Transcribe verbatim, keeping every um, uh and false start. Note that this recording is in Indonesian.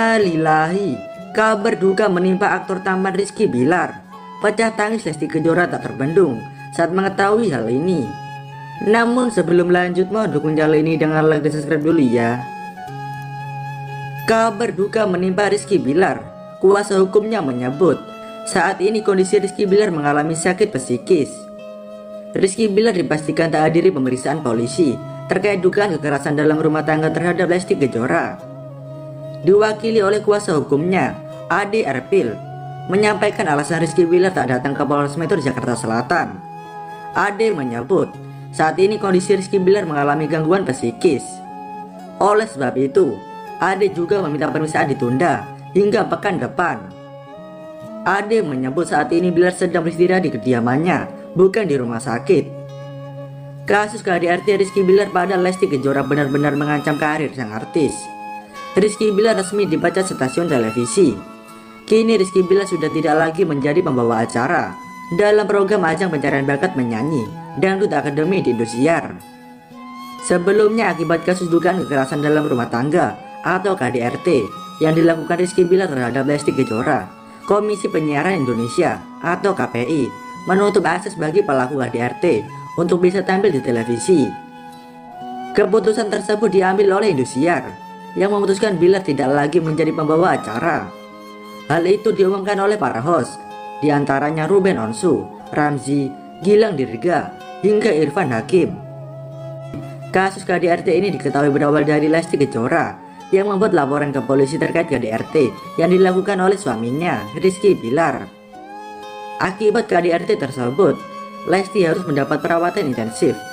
Innalillahi, kabar duka menimpa aktor tampan Rizky Billar. Pecah tangis Lesti Kejora tak terbendung saat mengetahui hal ini. Namun sebelum lanjut, mohon dukung channel ini dengan like dan subscribe dulu ya. Kabar duka menimpa Rizky Billar. Kuasa hukumnya menyebut saat ini kondisi Rizky Billar mengalami sakit psikis. Rizky Billar dipastikan tak hadiri pemeriksaan polisi terkait dugaan kekerasan dalam rumah tangga terhadap Lesti Kejora. Diwakili oleh kuasa hukumnya, Ade Erpil, menyampaikan alasan Rizky Billar tak datang ke Polres Metro Jakarta Selatan. Ade menyebut saat ini kondisi Rizky Billar mengalami gangguan psikis. Oleh sebab itu, Ade juga meminta pemeriksaan ditunda hingga pekan depan. Ade menyebut saat ini Billar sedang beristirahat di kediamannya, bukan di rumah sakit. Kasus K D R T Rizky Billar pada Lesti Kejora benar-benar mengancam karir sang artis. Rizky Billar resmi dipecat stasiun televisi. Kini Rizky Billar sudah tidak lagi menjadi pembawa acara dalam program ajang pencarian bakat menyanyi Dangdut Akademi di Indosiar. Sebelumnya akibat kasus dugaan kekerasan dalam rumah tangga atau K D R T yang dilakukan Rizky Billar terhadap Lesti Kejora, Komisi Penyiaran Indonesia atau K P I menutup akses bagi pelaku K D R T untuk bisa tampil di televisi. Keputusan tersebut diambil oleh Indosiar yang memutuskan Billar tidak lagi menjadi pembawa acara. Hal itu diumumkan oleh para host, diantaranya Ruben Onsu, Ramzi, Gilang Dirga, hingga Irfan Hakim. Kasus K D R T ini diketahui berawal dari Lesti Kejora yang membuat laporan ke polisi terkait K D R T yang dilakukan oleh suaminya, Rizky Billar. Akibat K D R T tersebut, Lesti harus mendapat perawatan intensif